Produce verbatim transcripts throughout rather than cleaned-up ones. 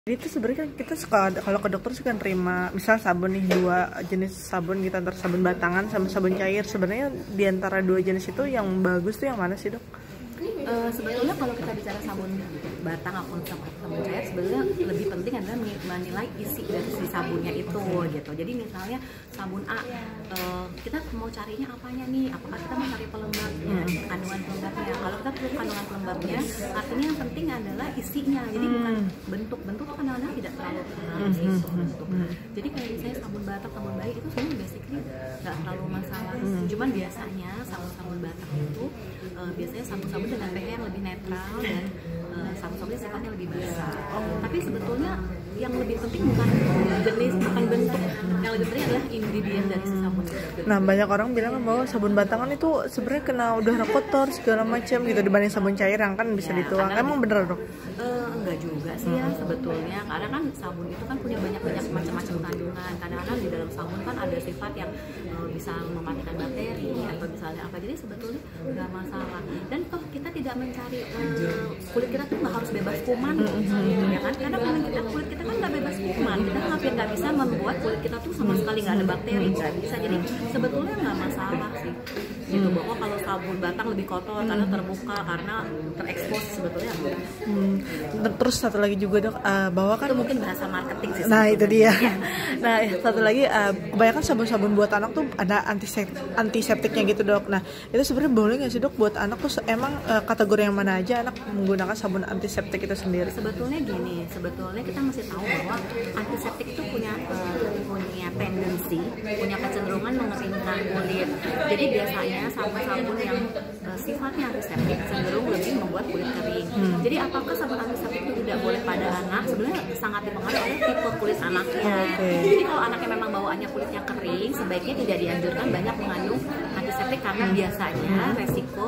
Jadi itu sebenarnya kan kita suka kalau ke dokter suka terima misal sabun nih, dua jenis sabun gitu, antara sabun batangan sama sabun cair. Sebenarnya di antara dua jenis itu yang bagus tuh yang mana sih, Dok? Uh, sebetulnya kalau kita bicara sabun batang ataupun sabun cair, sebenarnya lebih penting adalah menilai isi dari si sabunnya itu gitu. Jadi misalnya sabun A, uh, kita mau carinya apanya nih? Apakah kita mau cari pelembabnya, hmm. kandungan pelembabnya? Kalau kita perlu kandungan pelembabnya, artinya yang penting adalah isinya. Jadi hmm. bukan bentuk-bentuk itu kadang-kadang tidak terlalu penting sih hmm. bentuk. Hmm. Jadi kayak misalnya sabun batak, sabun bayi itu sebenarnya basically nggak terlalu masalah. Hmm. Cuman biasanya sabun-sabun batak itu uh, biasanya sabun-sabun dengan pH yang lebih netral dan uh, sabun-sabunnya sifatnya lebih basah. Oh. Tapi sebetulnya yang lebih penting bukan jenis, bukan bentuk, yang lebih penting adalah ingredient dari si sabun. Nah, banyak orang bilang bahwa sabun batangan itu sebenarnya kena udara kotor segala macam gitu dibanding sabun cair yang kan bisa ya, dituang. Emang bener, Dok? Uh, enggak juga sih ya sebetulnya, karena kan sabun itu kan punya banyak-banyak macam-macam kandungan. Kadang-kadang di dalam sabun kan ada sifat yang uh, bisa mematikan bakteri atau misalnya apa, jadi sebetulnya nggak masalah. Dan toh kita tidak mencari uh, kulit kita tuh nggak harus bebas kuman, mm-hmm. ya kan? Karena kulit kita kulit kita kan nggak bebas kuman, kita hampir nggak bisa membuat kulit kita tuh sama sekali nggak ada bakteri, nggak bisa. Jadi sebetulnya nggak masalah sih. Gitu, bahwa kalau sabun batang lebih kotor karena terbuka, karena terekspos, sebetulnya enggak. Hmm. Terus satu lagi juga, Dok, uh, bahwa kan itu mungkin bahasa marketing sih. Nah itu dia. Nah satu lagi, uh, kebanyakan sabun-sabun buat anak tuh ada antiseptik, antiseptiknya gitu, Dok. Nah itu sebenarnya boleh nggak sih, Dok, buat anak tuh emang uh, kategori yang mana aja anak menggunakan sabun antiseptik itu sendiri? Sebetulnya gini, sebetulnya kita mesti tahu bahwa antiseptik itu punya uh, punya tendensi, punya kecenderungan mengeringkan kulit. Jadi biasanya sabun-sabun yang uh, sifatnya antiseptik cenderung lebih membuat kulit kering. Hmm. Jadi apakah sabun antiseptik itu tidak boleh pada anak? Sebenarnya sangat dipengaruhi oleh tipe kulit anaknya. Okay. Jadi kalau anaknya memang bawaannya kulitnya kering, sebaiknya tidak dianjurkan banyak mengandung antiseptik karena biasanya resiko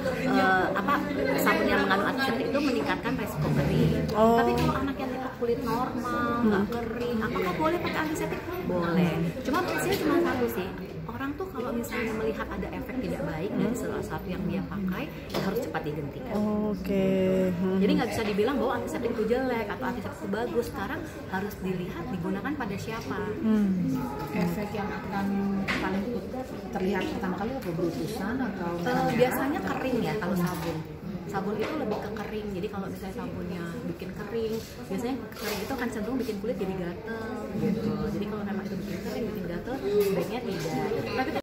uh, apa sabun yang mengandung antiseptik itu meningkatkan resiko kering. Oh. Tapi kalau anak yang tipe kulit normal, nggak hmm. kering, apakah boleh pakai antiseptik? Boleh. Cuma prinsipnya cuma satu sih. Orang tuh kalau misalnya melihat ada efek tidak baik dari salah satu yang dia pakai, ya harus cepat dihentikan. Oke. Okay. Hmm. Jadi nggak bisa dibilang bahwa antiseptik itu jelek atau antiseptik itu bagus. Sekarang harus dilihat digunakan pada siapa. Hmm. Efek yang akan paling terlihat pertama kali apa, berutusan atau? Uh, biasanya kering ya kalau sabun. Sabun itu lebih ke kering, jadi kalau misalnya sabunnya bikin kering, biasanya kering itu akan cenderung bikin kulit jadi gatel gitu. Jadi kalau memang itu bikin kering, bikin gatel, sebaiknya tidak. Tapi